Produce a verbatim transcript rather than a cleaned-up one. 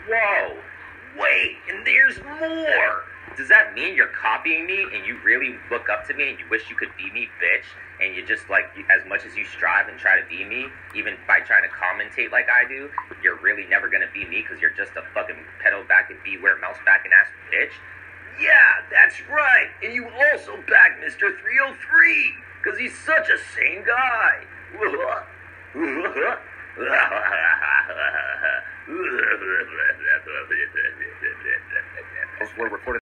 Whoa, wait, and there's more! Does that mean you're copying me and you really look up to me and you wish you could be me, bitch? And you just, like, you, as much as you strive and try to be me, even by trying to commentate like I do, you're really never gonna be me because you're just a fucking pedal back and beware mouse back and ass bitch? Yeah, that's right. And you also back Mister three oh three because he's such a sane guy. We're recording.